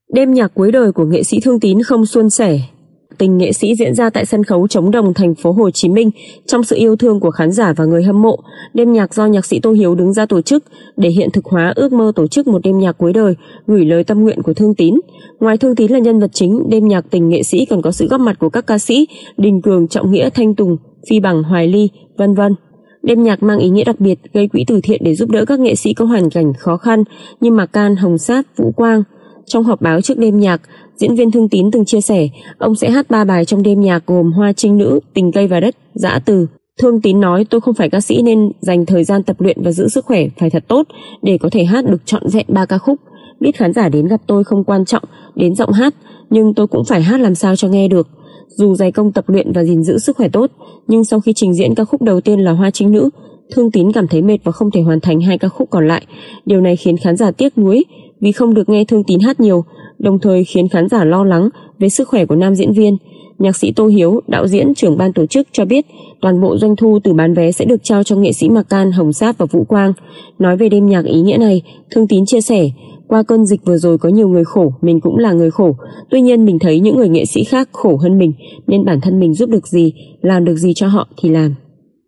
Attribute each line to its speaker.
Speaker 1: Đêm nhạc cuối đời của nghệ sĩ Thương Tín không suôn sẻ. Tình nghệ sĩ diễn ra tại sân khấu Trống Đồng, thành phố Hồ Chí Minh trong sự yêu thương của khán giả và người hâm mộ. Đêm nhạc do nhạc sĩ Tô Hiếu đứng ra tổ chức để hiện thực hóa ước mơ tổ chức một đêm nhạc cuối đời, gửi lời tâm nguyện của Thương Tín. Ngoài Thương Tín là nhân vật chính, đêm nhạc tình nghệ sĩ còn có sự góp mặt của các ca sĩ Đình Cường, Trọng Nghĩa, Thanh Tùng, Phi Bằng, Hoài Ly, vân vân. Đêm nhạc mang ý nghĩa đặc biệt, gây quỹ từ thiện để giúp đỡ các nghệ sĩ có hoàn cảnh khó khăn như Mạc Can, Hồng Sát, Vũ Quang. Trong họp báo trước đêm nhạc, diễn viên Thương Tín từng chia sẻ ông sẽ hát 3 bài trong đêm nhạc gồm Hoa Trinh Nữ, Tình Cây và Đất, Dã Từ. Thương Tín nói: tôi không phải ca sĩ nên dành thời gian tập luyện và giữ sức khỏe phải thật tốt để có thể hát được trọn vẹn 3 ca khúc. Biết khán giả đến gặp tôi không quan trọng đến giọng hát, nhưng tôi cũng phải hát làm sao cho nghe được. Dù dày công tập luyện và gìn giữ sức khỏe tốt, nhưng sau khi trình diễn ca khúc đầu tiên là Hoa Trinh Nữ, Thương Tín cảm thấy mệt và không thể hoàn thành 2 ca khúc còn lại. Điều này khiến khán giả tiếc nuối vì không được nghe Thương Tín hát nhiều, đồng thời khiến khán giả lo lắng về sức khỏe của nam diễn viên. Nhạc sĩ Tô Hiếu, đạo diễn, trưởng ban tổ chức cho biết toàn bộ doanh thu từ bán vé sẽ được trao cho nghệ sĩ Mạc Can, Hồng Sát và Vũ Quang. Nói về đêm nhạc ý nghĩa này, Thương Tín chia sẻ: qua cơn dịch vừa rồi có nhiều người khổ, mình cũng là người khổ. Tuy nhiên mình thấy những người nghệ sĩ khác khổ hơn mình, nên bản thân mình giúp được gì, làm được gì cho họ thì làm.